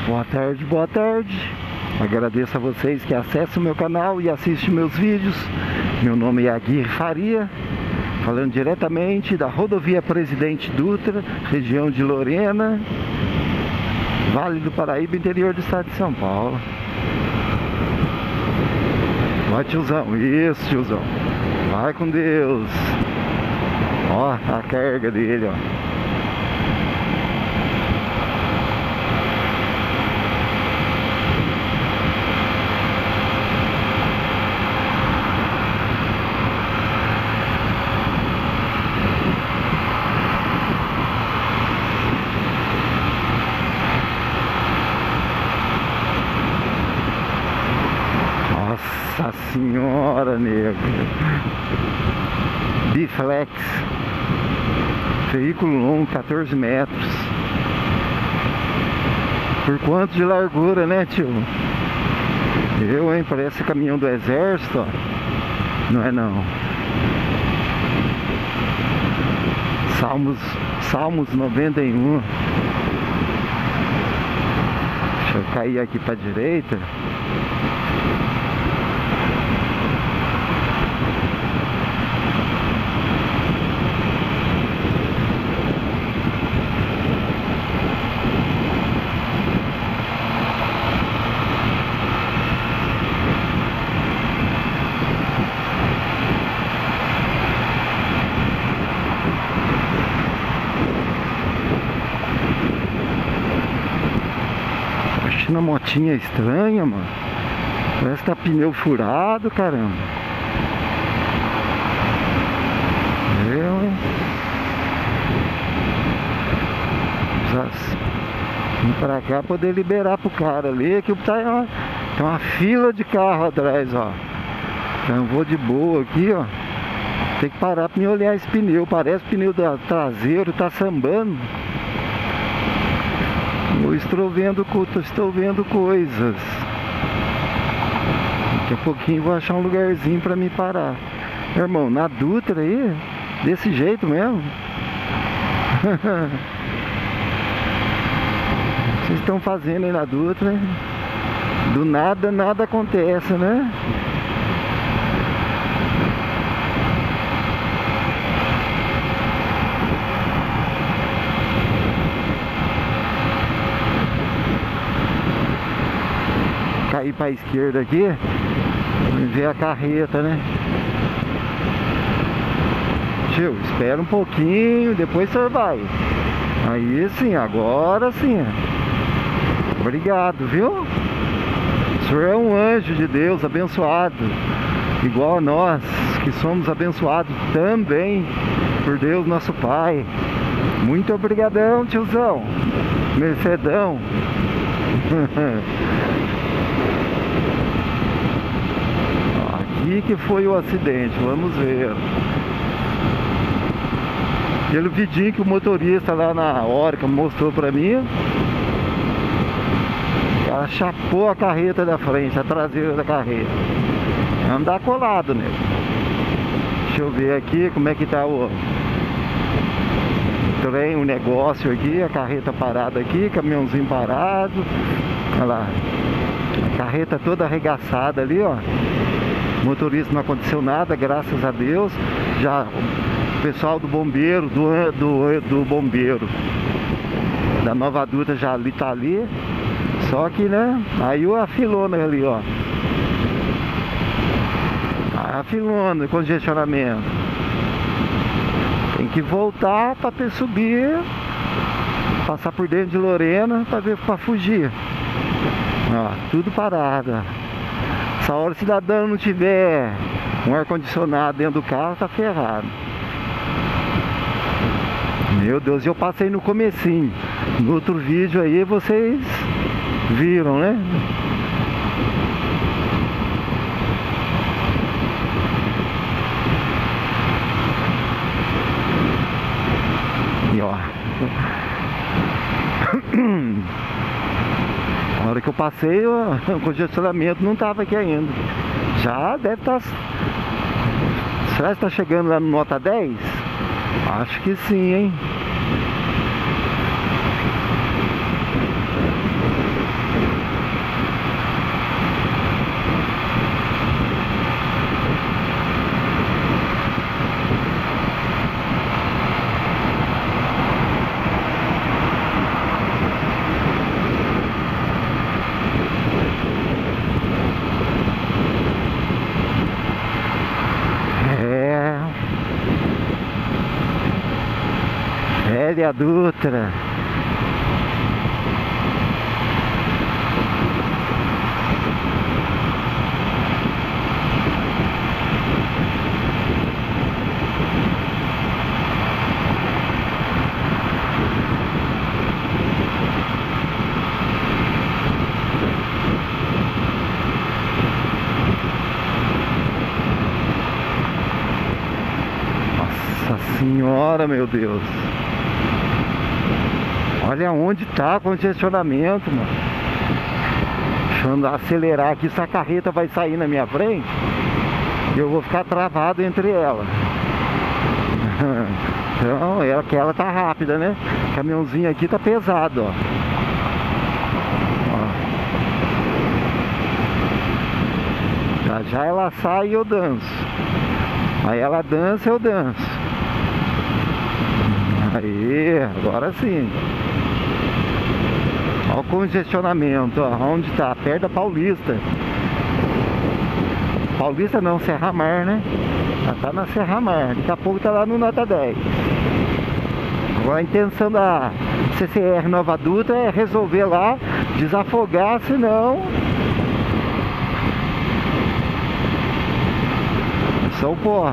Boa tarde, boa tarde. Agradeço a vocês que acessam o meu canal e assistem meus vídeos. Meu nome é Aguirre Faria, falando diretamente da rodovia Presidente Dutra, região de Lorena, Vale do Paraíba, interior do estado de São Paulo. Vai, tiozão, isso, tiozão. Vai com Deus. Ó, a carga dele, ó. Nossa senhora, nego. Biflex. Veículo longo, 14 metros. Por quanto de largura, né, tio? Hein? Parece caminhão do exército, ó. Não é não. Salmos 91. Deixa eu cair aqui pra direita. Uma motinha estranha, mano. Parece que tá pneu furado, caramba. Vim pra cá poder liberar pro cara ali, que tá uma fila de carro atrás, ó. Então eu vou de boa aqui, ó. Tem que parar pra me olhar esse pneu. Parece que o pneu traseiro tá sambando. Eu estou vendo coisas. Daqui a pouquinho vou achar um lugarzinho pra me parar. Meu irmão, na Dutra aí, desse jeito mesmo. Vocês estão fazendo aí na Dutra, né? Do nada, nada acontece, né? Cair para a esquerda aqui, ver a carreta, né? Tio, espera um pouquinho, depois você vai. Aí sim, agora sim. Obrigado, viu? O senhor é um anjo de Deus, abençoado, igual a nós, que somos abençoados também por Deus nosso Pai. Muito obrigadão, tiozão. Mercedão. Aqui que foi o acidente, vamos ver. Aquele vidinho que o motorista lá na Orica mostrou pra mim, ela chapou a carreta da frente, a traseira da carreta. Andar colado, né? Deixa eu ver aqui como é que tá o trem, o negócio aqui, a carreta parada aqui, caminhãozinho parado. Olha lá, a carreta toda arregaçada ali, ó. O motorista não aconteceu nada, graças a Deus. Já o pessoal do bombeiro, do bombeiro da Nova Dutra já ali tá ali. Só que, né, aí a filona ali, ó. A filona, congestionamento. Tem que voltar para subir, passar por dentro de Lorena para fugir. Ó, tudo parado. Se a hora o cidadão não tiver um ar-condicionado dentro do carro, tá ferrado. Meu Deus, eu passei no comecinho. No outro vídeo aí vocês viram, né? E ó, na hora que eu passei, o congestionamento não estava aqui ainda. Já deve estar... Será que está chegando lá no nota 10? Acho que sim, hein? Hélia Dutra. Nossa Senhora, meu Deus. Olha onde tá o congestionamento, mano. Deixa eu acelerar aqui, essa carreta vai sair na minha frente e eu vou ficar travado entre ela. Então, ela tá rápida, né? O caminhãozinho aqui tá pesado, ó. Já já ela sai e eu danço. Aí ela dança, eu danço. Aí, agora sim. Olha o congestionamento, ó. Onde tá? Perto da Paulista. Paulista não, Serra Mar, né? Já tá na Serra Mar. Daqui a pouco tá lá no Nota 10. Agora a intenção da CCR Nova Dutra é resolver lá, desafogar, senão... Só o porra.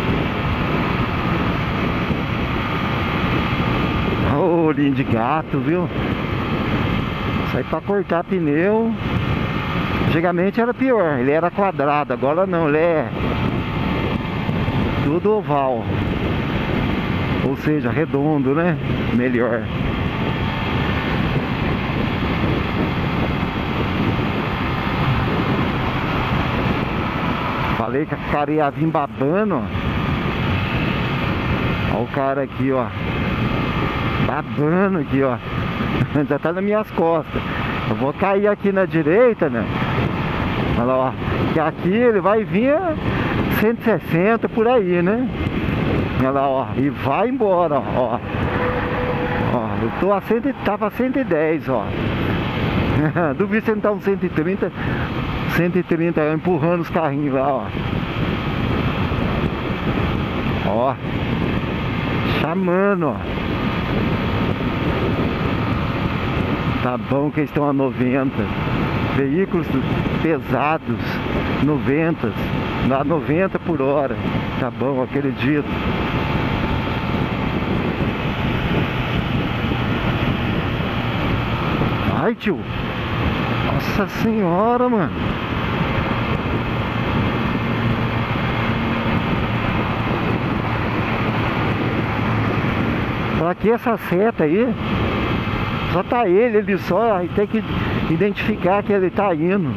Ô, olhinho de gato, viu? Isso aí pra cortar pneu. Antigamente era pior, ele era quadrado, agora não, ele é tudo oval. Ou seja, redondo, né? Melhor. Falei que a cara ia vir babando, ó. Olha o cara aqui, ó. Babando aqui, ó. Já tá nas minhas costas. Eu vou cair aqui na direita, né? Olha lá, ó. Que aqui ele vai vir a 160 por aí, né? Olha lá, ó. E vai embora, ó. Ó, eu tô a 100, tava a 110, ó. Duvido você não tá uns 130 empurrando os carrinhos lá, ó. Ó. Chamando, ó. Tá bom que eles estão a 90. Veículos pesados, 90. A 90 por hora. Tá bom, acredito. Ai, tio. Nossa Senhora, mano. Pra que essa seta aí? Só tá ele só, e tem que identificar que ele tá indo.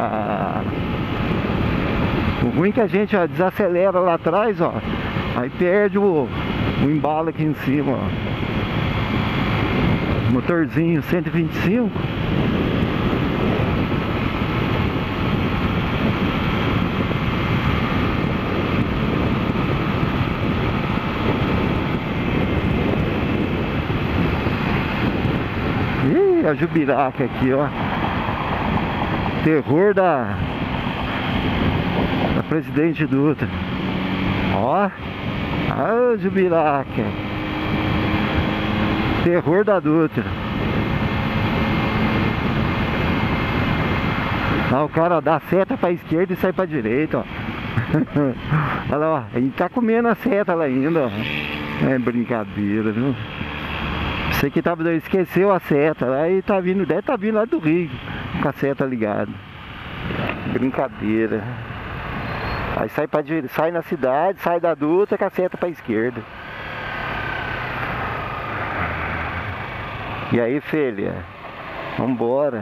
O ruim é que a gente, ó, desacelera lá atrás, ó. Aí perde o embalo aqui em cima, ó. Motorzinho 125. Ih, a Jubiraca aqui, ó. Terror da Presidente Dutra. Ó. A Jubiraca. Terror da Dutra. Ah, o cara dá seta pra esquerda e sai pra direita, ó. Olha lá, ó. Ele tá comendo a seta lá ainda, ó. É brincadeira, viu? Você que tava, esqueceu a seta lá e tá vindo, deve tá vindo lá do Rio com a seta ligada. Brincadeira. Aí sai pra direita, sai na cidade, sai da Dutra com a seta pra esquerda. E aí, filha? Vambora.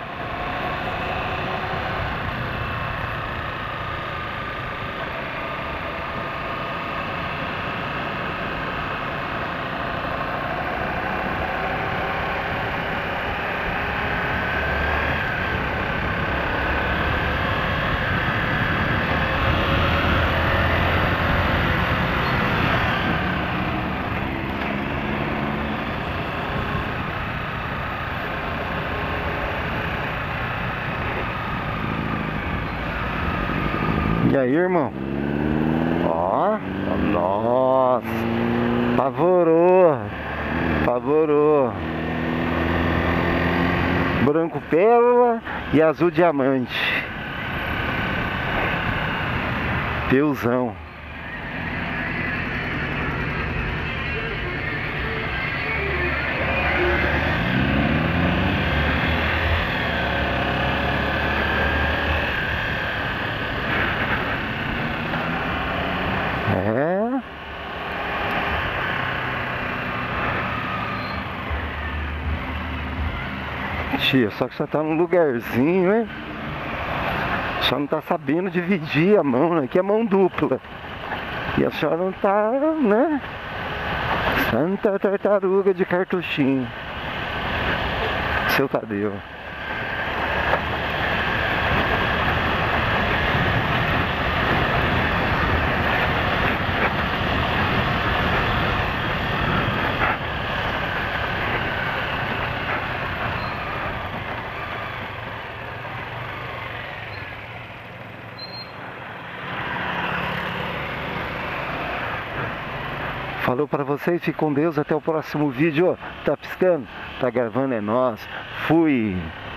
E aí, irmão? Ó, nossa, apavorou. branco pérola e azul diamante. Deusão. É. Tia, só que você tá num lugarzinho, hein? Só não tá sabendo dividir a mão, né? Aqui é mão dupla. E a senhora não tá, né? Santa tartaruga de cartuchinho. Seu Tadeu. Falou pra vocês, fique com Deus, até o próximo vídeo. Tá piscando? Tá gravando, é nós. Fui!